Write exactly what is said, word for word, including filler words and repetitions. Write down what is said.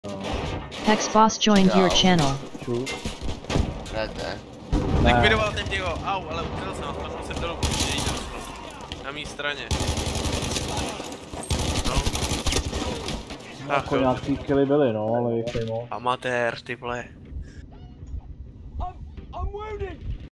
Hexboss joined your channel. Ne, ne. Likvidoval ten Diego, au, ale utrhl jsem, spadnul jsem dolů, její na mý straně. No. Jako nějaký killy byly, no, ale jich moc. Amatér, ty vole.